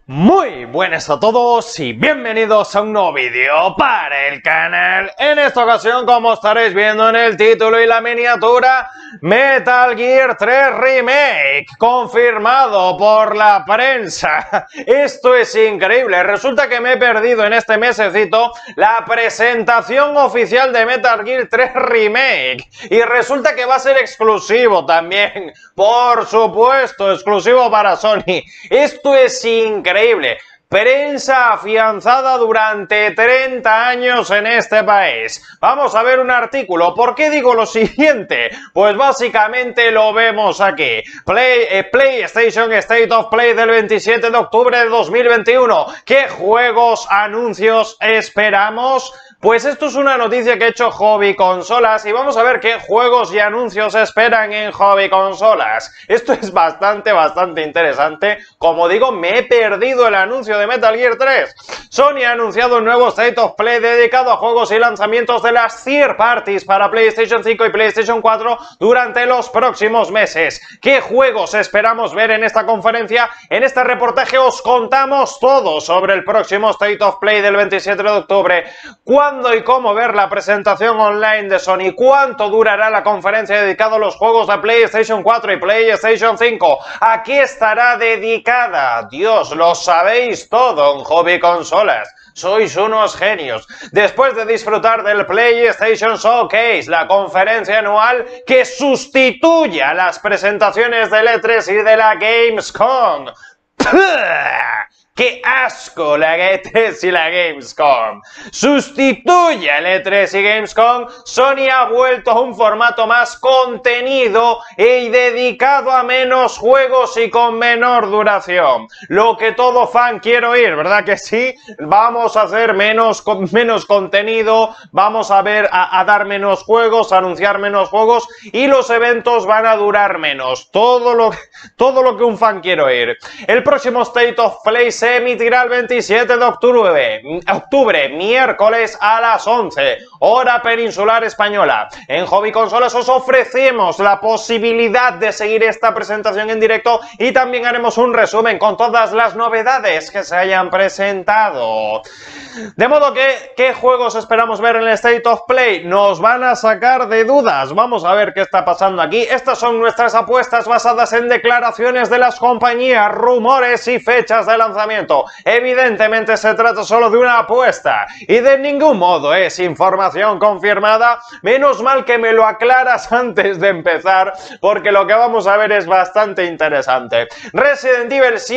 Muy buenas a todos y bienvenidos a un nuevo vídeo para el canal. En esta ocasión, como estaréis viendo en el título y la miniatura, Metal Gear 3 Remake, confirmado por la prensa. Esto es increíble, resulta que me he perdido en este mesecito la presentación oficial de Metal Gear 3 Remake y resulta que va a ser exclusivo también, por supuesto, exclusivo para Sony. Esto es increíble. Prensa afianzada durante 30 años en este país. Vamos a ver un artículo. ¿Por qué digo lo siguiente? Pues básicamente lo vemos aquí. PlayStation State of Play del 27 de octubre de 2021. ¿Qué juegos, anuncios esperamos? Pues esto es una noticia que ha hecho Hobby Consolas y vamos a ver qué juegos y anuncios esperan en Hobby Consolas. Esto es bastante interesante. Como digo, me he perdido el anuncio de Metal Gear 3. Sony ha anunciado un nuevo State of Play dedicado a juegos y lanzamientos de las third parties para PlayStation 5 y PlayStation 4 durante los próximos meses. ¿Qué juegos esperamos ver en esta conferencia? En este reportaje os contamos todo sobre el próximo State of Play del 27 de octubre. ¿Cuándo y cómo ver la presentación online de Sony? ¿Cuánto durará la conferencia dedicada a los juegos de PlayStation 4 y PlayStation 5? ¿A qué estará dedicada? Dios, lo sabéis todo en Hobby Consolas. Sois unos genios. Después de disfrutar del PlayStation Showcase, la conferencia anual que sustituye a las presentaciones del E3 y de la Gamescom. ¡Qué asco la E3 y la Gamescom! Sustituye al E3 y Gamescom, Sony ha vuelto a un formato más contenido y dedicado a menos juegos y con menor duración. Lo que todo fan quiere oír, ¿verdad que sí? Vamos a hacer menos contenido, vamos a dar menos juegos, anunciar menos juegos y los eventos van a durar menos. Todo lo que un fan quiere oír. El próximo State of Play se emitirá el 27 de octubre, miércoles a las 11, hora peninsular española. En Hobby Consolas os ofrecemos la posibilidad de seguir esta presentación en directo y también haremos un resumen con todas las novedades que se hayan presentado. De modo que, ¿qué juegos esperamos ver en el State of Play? Nos van a sacar de dudas. Vamos a ver qué está pasando aquí. Estas son nuestras apuestas basadas en declaraciones de las compañías, rumores y fechas de lanzamiento. Evidentemente se trata solo de una apuesta y de ningún modo es información confirmada. Menos mal que me lo aclaras antes de empezar, porque lo que vamos a ver es bastante interesante. Resident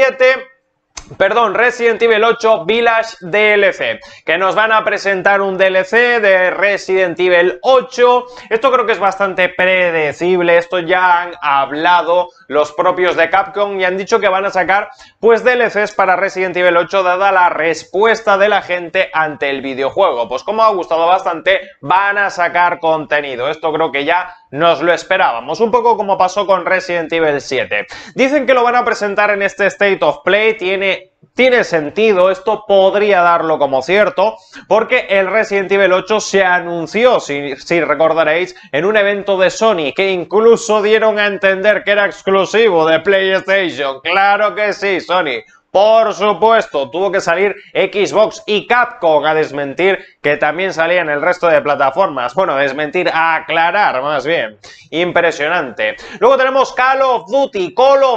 Evil 8 Village DLC, que nos van a presentar un DLC de Resident Evil 8. Esto creo que es bastante predecible, esto ya han hablado los propios de Capcom y han dicho que van a sacar pues DLCs para Resident Evil 8 dada la respuesta de la gente ante el videojuego. Pues como ha gustado bastante, van a sacar contenido. Esto creo que ya nos lo esperábamos, un poco como pasó con Resident Evil 7. Dicen que lo van a presentar en este State of Play, tiene sentido, esto podría darlo como cierto, porque el Resident Evil 8 se anunció, si recordaréis, en un evento de Sony, que incluso dieron a entender que era exclusivo de PlayStation. ¡Claro que sí, Sony! Por supuesto, tuvo que salir Xbox y Capcom a desmentir que también salía en el resto de plataformas. Bueno, a aclarar más bien. Impresionante. Luego tenemos Call of Duty,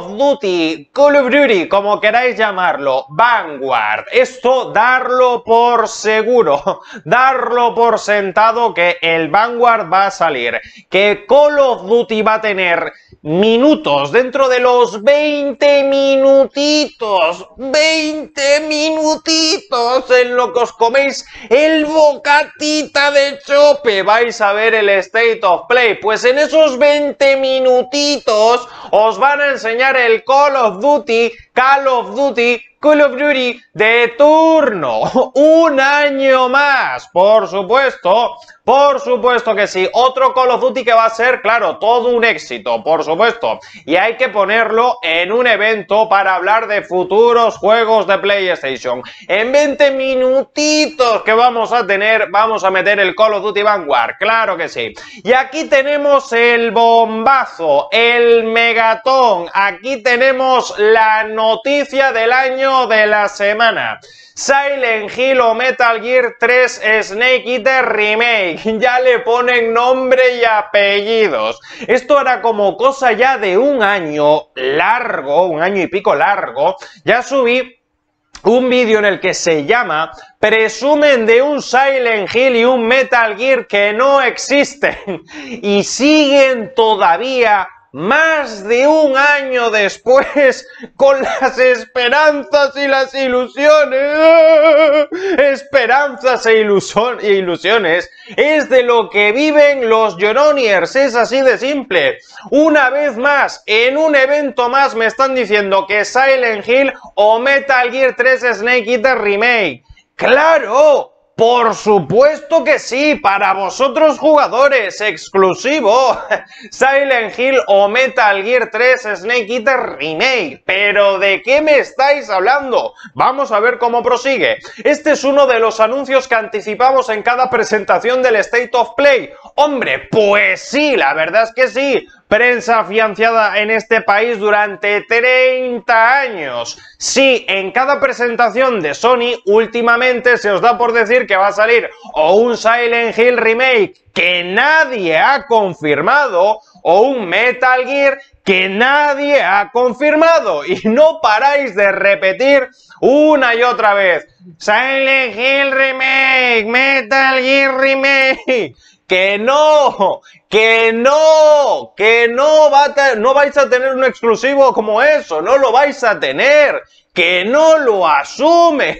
como queráis llamarlo, Vanguard. Esto, darlo por seguro, darlo por sentado que el Vanguard va a salir. Que Call of Duty va a tener minutos, dentro de los 20 minutitos en lo que os coméis el bocatita de chope, vais a ver el State of Play. Pues en esos 20 minutitos os van a enseñar el Call of Duty de turno. Un año más, por supuesto que sí. Otro Call of Duty que va a ser, claro, todo un éxito, por supuesto. Y hay que ponerlo en un evento para hablar de futuros juegos de PlayStation. En 20 minutitos que vamos a tener, vamos a meter el Call of Duty Vanguard, claro que sí. Y aquí tenemos el bombazo, el megatón. Aquí tenemos la noticia del año estreno de la semana. Silent Hill o Metal Gear 3 Snake Eater Remake. Ya le ponen nombre y apellidos. Esto era como cosa ya de un año largo, un año y pico largo. Ya subí un vídeo en el que se llama "Presumen de un Silent Hill y un Metal Gear que no existen", y siguen todavía más de un año después con las esperanzas y las ilusiones. Esperanzas e ilusiones es de lo que viven los Joroniers, es así de simple. Una vez más, en un evento más me están diciendo que Silent Hill o Metal Gear 3 Snake Eater Remake. ¡Claro! ¡Por supuesto que sí! Para vosotros jugadores, exclusivo. Silent Hill o Metal Gear 3 Snake Eater Remake. ¿Pero de qué me estáis hablando? Vamos a ver cómo prosigue. Este es uno de los anuncios que anticipamos en cada presentación del State of Play. Hombre, pues sí, la verdad es que sí. Prensa afianzada en este país durante 30 años. Sí, en cada presentación de Sony últimamente se os da por decir que va a salir o un Silent Hill Remake que nadie ha confirmado o un Metal Gear que nadie ha confirmado. Y no paráis de repetir una y otra vez: Silent Hill Remake, Metal Gear Remake. Que no, no vais a tener un exclusivo como eso, no lo vais a tener, que no lo asumen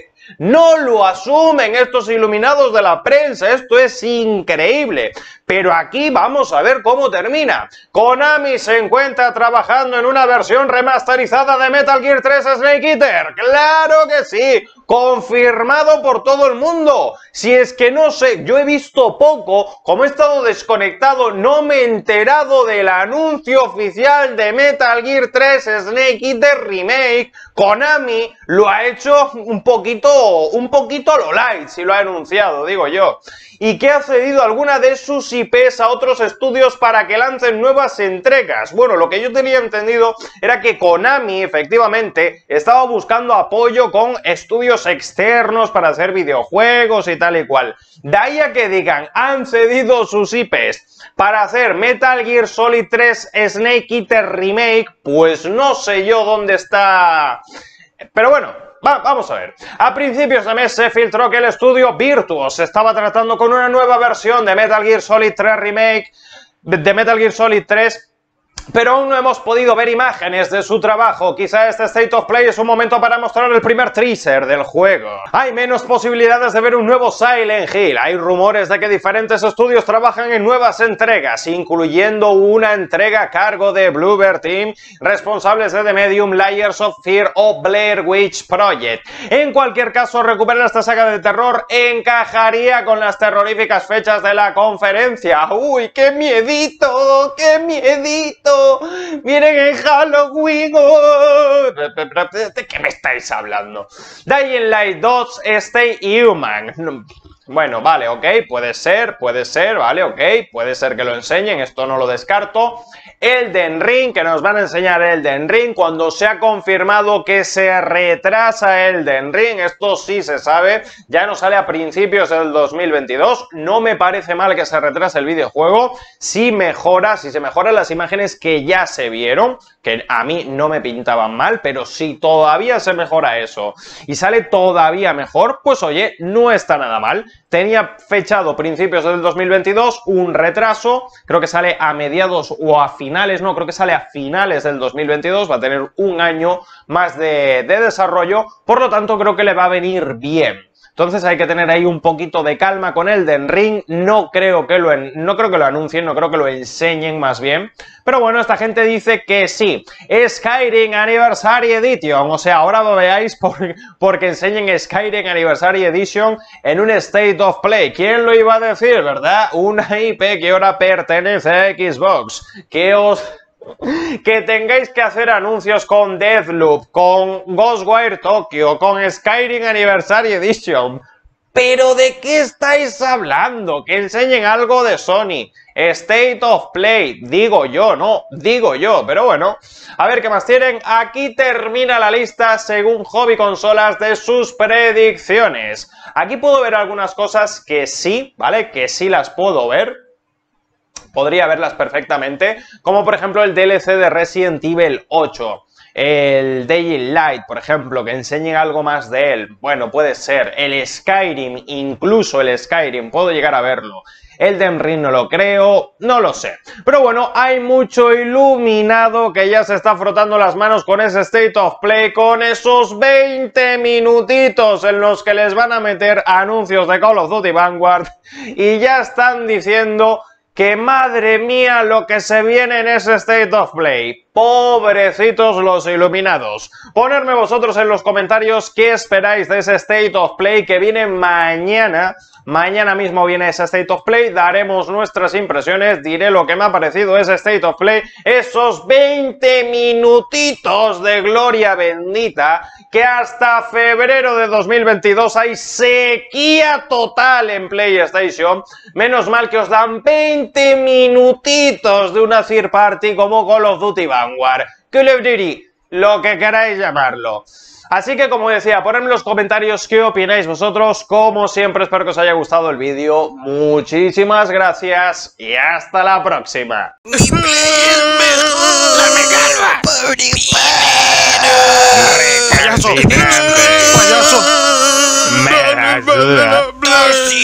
estos iluminados de la prensa. Esto es increíble. Pero aquí vamos a ver cómo termina. Konami se encuentra trabajando en una versión remasterizada de Metal Gear 3 Snake Eater. ¡Claro que sí! Confirmado por todo el mundo. Si es que no sé, yo he visto poco, como he estado desconectado, no me he enterado del anuncio oficial de Metal Gear 3 Snake Eater Remake. Konami lo ha hecho un poquito a lo light, si lo ha anunciado, digo yo. Y que ha cedido alguna de sus IPs a otros estudios para que lancen nuevas entregas. Bueno, lo que yo tenía entendido era que Konami, efectivamente, estaba buscando apoyo con estudios externos para hacer videojuegos y tal y cual. De ahí a que digan, han cedido sus IPs para hacer Metal Gear Solid 3 Snake Eater Remake, pues no sé yo dónde está. Pero bueno, vamos a ver. A principios de mes se filtró que el estudio Virtuos estaba tratando con una nueva versión de Metal Gear Solid 3 Remake, de Metal Gear Solid 3, pero aún no hemos podido ver imágenes de su trabajo. Quizá este State of Play es un momento para mostrar el primer teaser del juego. Hay menos posibilidades de ver un nuevo Silent Hill. Hay rumores de que diferentes estudios trabajan en nuevas entregas, incluyendo una entrega a cargo de Bloober Team, responsables de The Medium, Layers of Fear o Blair Witch Project. En cualquier caso, recuperar esta saga de terror encajaría con las terroríficas fechas de la conferencia. ¡Uy, qué miedito! ¡Qué miedito! ¡Miren en Halloween! ¡Oh! ¿De qué me estáis hablando? Dying Light 2 Stay Human. Bueno, vale, ok, puede ser, vale, ok, puede ser que lo enseñen, esto no lo descarto. Elden Ring, que nos van a enseñar Elden Ring cuando se ha confirmado que se retrasa Elden Ring. Esto sí se sabe, ya no sale a principios del 2022. No me parece mal que se retrase el videojuego si se mejoran las imágenes que ya se vieron, que a mí no me pintaban mal, pero si todavía se mejora eso y sale todavía mejor, pues oye, no está nada mal. Tenía fechado principios del 2022, un retraso, creo que sale a mediados o a finales, no, creo que sale a finales del 2022, va a tener un año más de desarrollo, por lo tanto creo que le va a venir bien. Entonces hay que tener ahí un poquito de calma con Elden Ring. No creo que lo anuncien, no creo que lo enseñen más bien. Pero bueno, esta gente dice que sí. Skyrim Anniversary Edition. O sea, ahora lo veáis porque enseñen Skyrim Anniversary Edition en un State of Play. ¿Quién lo iba a decir, verdad? Una IP que ahora pertenece a Xbox. Que tengáis que hacer anuncios con Deathloop, con Ghostwire Tokyo, con Skyrim Anniversary Edition. ¿Pero de qué estáis hablando? Que enseñen algo de Sony. State of Play, digo yo, no, digo yo, pero bueno, a ver qué más tienen. Aquí termina la lista según Hobby Consolas de sus predicciones. Aquí puedo ver algunas cosas que sí, ¿vale? Que sí las puedo ver. Podría verlas perfectamente, como por ejemplo el DLC de Resident Evil 8. El Dying Light, por ejemplo, que enseñen algo más de él. Bueno, puede ser. El Skyrim, incluso el Skyrim, puedo llegar a verlo. Elden Ring no lo creo, no lo sé. Pero bueno, hay mucho iluminado que ya se está frotando las manos con ese State of Play, con esos 20 minutitos en los que les van a meter anuncios de Call of Duty Vanguard y ya están diciendo que madre mía lo que se viene en ese State of Play. Pobrecitos los iluminados. Ponedme vosotros en los comentarios qué esperáis de ese State of Play que viene mañana. Mañana mismo viene ese State of Play, daremos nuestras impresiones, diré lo que me ha parecido ese State of Play, esos 20 minutitos de gloria bendita, que hasta febrero de 2022 hay sequía total en PlayStation. Menos mal que os dan 20 minutitos de una third party como Call of Duty Vanguard, Call of Duty, lo que queráis llamarlo. Así que, como decía, ponedme en los comentarios qué opináis vosotros. Como siempre, espero que os haya gustado el vídeo. Muchísimas gracias y hasta la próxima. ¡Mi play es mejor! ¡La me calva! ¡Pobre ¡Payaso! ¡Payaso! ¡Me la ayuda!